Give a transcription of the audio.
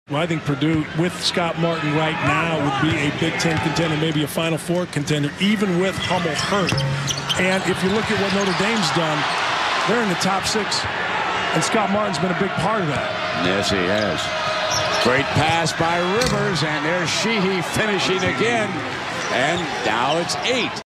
Well, I think Purdue, with Scott Martin right now, would be a Big Ten contender, maybe a Final Four contender, even with Hummel hurt. And if you look at what Notre Dame's done, they're in the top 6. And Scott Martin's been a big part of that. Yes, he has. Great pass by Rivers, and there's Sheehey finishing again. And now it's 8.